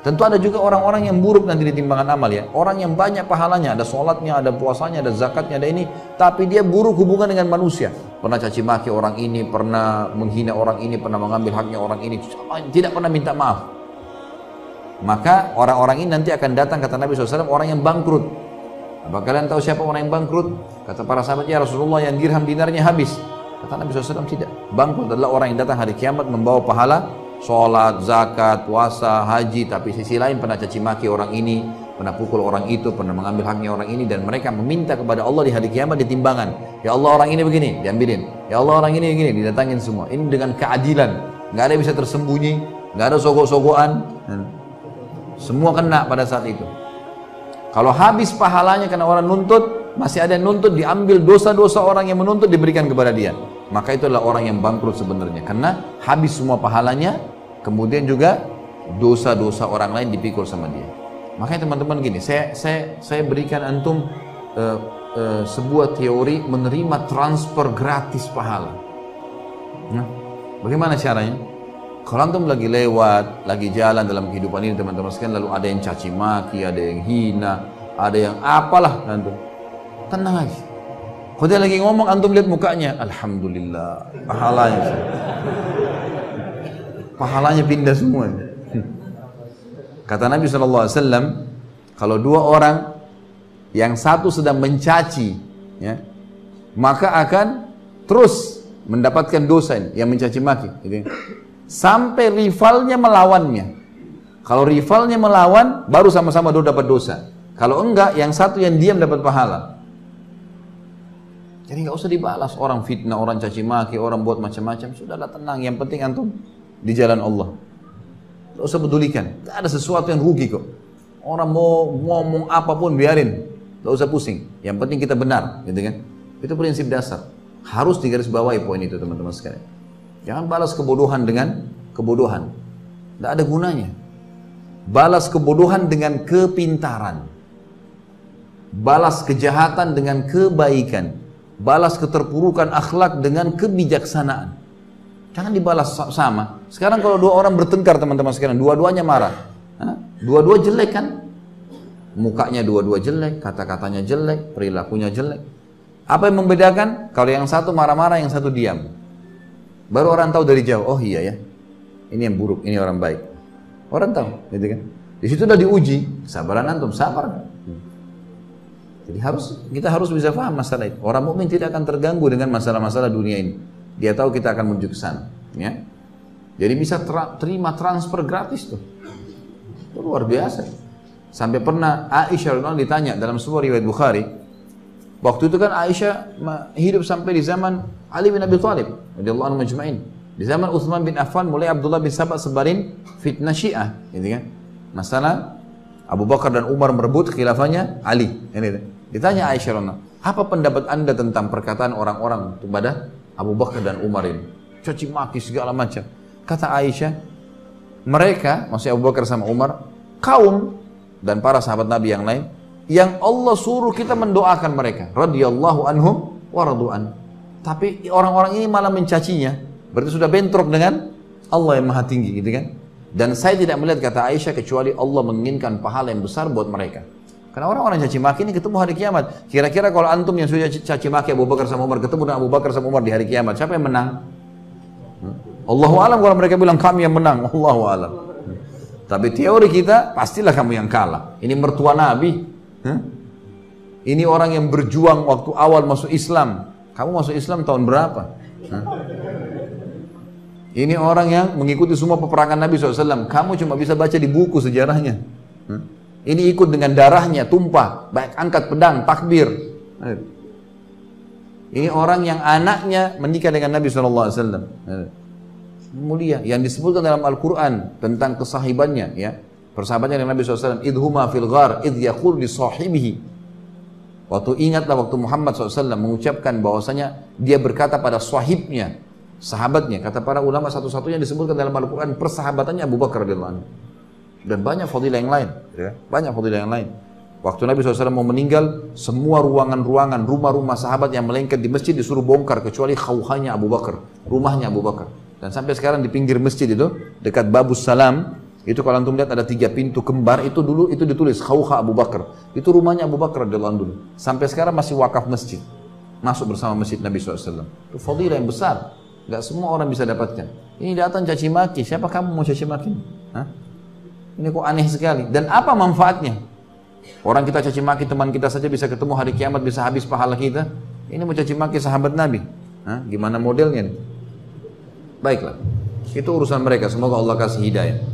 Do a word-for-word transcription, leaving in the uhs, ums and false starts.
Tentu ada juga orang-orang yang buruk nanti di timbangan amal ya. Orang yang banyak pahalanya, ada sholatnya, ada puasanya, ada zakatnya, ada ini. Tapi dia buruk hubungan dengan manusia. Pernah caci maki orang ini, pernah menghina orang ini, pernah mengambil haknya orang ini. Tidak pernah minta maaf. Maka orang-orang ini nanti akan datang, kata Nabi shallallahu alaihi wasallam, orang yang bangkrut. Apa kalian tahu siapa orang yang bangkrut? Kata para sahabat, ya Rasulullah, yang dirham dinarnya habis. Kata Nabi shallallahu alaihi wasallam, tidak. Bangkrut adalah orang yang datang hari kiamat membawa pahala sholat, zakat, puasa, haji, tapi sisi lain pernah caci maki orang ini, pernah pukul orang itu, pernah mengambil haknya orang ini, dan mereka meminta kepada Allah di hari kiamat di timbangan. Ya Allah, orang ini begini, diambilin. Ya Allah, orang ini begini, didatangin semua. Ini dengan keadilan, nggak ada yang bisa tersembunyi, nggak ada sogok-sogokan. Semua kena pada saat itu. Kalau habis pahalanya karena orang nuntut, masih ada yang nuntut, diambil dosa-dosa orang yang menuntut diberikan kepada dia. Maka itu adalah orang yang bangkrut sebenarnya, karena habis semua pahalanya, kemudian juga dosa-dosa orang lain dipikul sama dia. Makanya teman-teman gini, saya saya saya berikan antum uh, uh, sebuah teori menerima transfer gratis pahala. Nah, bagaimana caranya? Kalau antum lagi lewat, lagi jalan dalam kehidupan ini teman-teman sekalian, lalu ada yang caci maki, ada yang hina, ada yang apalah, antum tenang aja. Kalau dia lagi ngomong, antum lihat mukanya, alhamdulillah, pahalanya, pahalanya pindah semua. Kata Nabi shallallahu alaihi wasallam, kalau dua orang, yang satu sedang mencaci, ya, maka akan terus mendapatkan dosa ini, yang mencaci maki, gitu. Sampai rivalnya melawannya. Kalau rivalnya melawan, baru sama-sama dua dapat dosa. Kalau enggak, yang satu yang diam dapat pahala. Jadi nggak usah dibalas, orang fitnah, orang caci maki, orang buat macam-macam, sudahlah tenang. Yang penting antum di jalan Allah. Nggak usah pedulikan. Nggak ada sesuatu yang rugi kok. Orang mau ngomong apapun biarin, nggak usah pusing. Yang penting kita benar, gitu kan? Itu prinsip dasar. Harus digarisbawahi poin itu teman-teman sekalian. Jangan balas kebodohan dengan kebodohan. Nggak ada gunanya. Balas kebodohan dengan kepintaran. Balas kejahatan dengan kebaikan. Balas keterpurukan akhlak dengan kebijaksanaan. Jangan dibalas sama. Sekarang kalau dua orang bertengkar teman-teman sekalian, dua-duanya marah. Dua-dua jelek kan? Mukanya dua-dua jelek, kata-katanya jelek, perilakunya jelek. Apa yang membedakan? Kalau yang satu marah-marah, yang satu diam. Baru orang tahu dari jauh, oh iya ya, ini yang buruk, ini orang baik. Orang tahu, gitu kan? Di situ udah diuji, kesabaran antum, sabar. Jadi harus kita harus bisa paham masalah itu. Orang mukmin tidak akan terganggu dengan masalah-masalah dunia ini. Dia tahu kita akan menuju ke sana, ya. Jadi bisa tra terima transfer gratis tuh. Itu luar biasa. Sampai pernah Aisyah radhiyallahu anha ditanya dalam sebuah riwayat Bukhari. Waktu itu kan Aisyah hidup sampai di zaman Ali bin Abi Thalib radhiyallahu anhu majma'in. Di zaman Utsman bin Affan mulai Abdullah bin Sabah sebarin fitnah Syiah, gitu kan. Masalah Abu Bakar dan Umar merebut khilafahnya Ali. Ini ditanya Aisyah radhiyallahu anha, apa pendapat Anda tentang perkataan orang-orang kepada Abu Bakar dan Umar ini? Caci maki segala macam. Kata Aisyah, mereka, maksudnya Abu Bakar sama Umar, kaum dan para sahabat Nabi yang lain, yang Allah suruh kita mendoakan mereka, radhiyallahu anhum wa radu'an. Tapi orang-orang ini malah mencacinya, berarti sudah bentrok dengan Allah yang maha tinggi, gitu kan? Dan saya tidak melihat, kata Aisyah, kecuali Allah menginginkan pahala yang besar buat mereka. Karena orang-orang caci maki ini ketemu hari kiamat. Kira-kira kalau antum yang sudah caci maki Abu Bakar sama Umar ketemu dengan Abu Bakar sama Umar di hari kiamat, siapa yang menang? Allahu alam. Kalau mereka bilang kami yang menang, Allahu alam. Tapi teori kita, pastilah kamu yang kalah. Ini mertua Nabi. Huh? Ini orang yang berjuang waktu awal masuk Islam. Kamu masuk Islam tahun berapa? Huh? Ini orang yang mengikuti semua peperangan Nabi shallallahu alaihi wasallam. Kamu cuma bisa baca di buku sejarahnya. Huh? Ini ikut dengan darahnya, tumpah, baik angkat pedang, takbir. Ini orang yang anaknya menikah dengan Nabi shallallahu alaihi wasallam. Mulia, yang disebutkan dalam Al-Quran tentang kesahibannya, ya, persahabatnya dengan Nabi shallallahu alaihi wasallam. Idhuma fil ghar idh yaqul li sahibihi. Waktu ingatlah waktu Muhammad shallallahu alaihi wasallam mengucapkan bahwasanya dia berkata pada sahibnya, sahabatnya. Kata para ulama, satu-satunya disebutkan dalam Al-Quran persahabatannya Abu Bakar radhiyallahu anhu. Dan banyak fadilah yang lain, ya, banyak fadilah yang lain. Waktu Nabi shallallahu alaihi wasallam mau meninggal, semua ruangan-ruangan, rumah-rumah sahabat yang melengket di masjid disuruh bongkar, kecuali khawhanya Abu Bakar, rumahnya Abu Bakar. Dan sampai sekarang di pinggir masjid itu, dekat Babus Salam, Itu kalau antum lihat ada tiga pintu kembar, itu dulu itu ditulis Khawkha Abu Bakar. Itu rumahnya Abu Bakar radhiyallahu anhu dulu. Sampai sekarang masih wakaf masjid. Masuk bersama masjid Nabi shallallahu alaihi wasallam. Itu fadilah yang besar. Gak semua orang bisa dapatkan. Ini datang caci maki. Siapa kamu mau caci maki? Hah? Ini kok aneh sekali. Dan apa manfaatnya? Orang kita caci maki teman kita saja bisa ketemu hari kiamat, bisa habis pahala kita. Ini mau caci maki sahabat Nabi. Hah? Gimana modelnya nih? Baiklah. Itu urusan mereka. Semoga Allah kasih hidayah.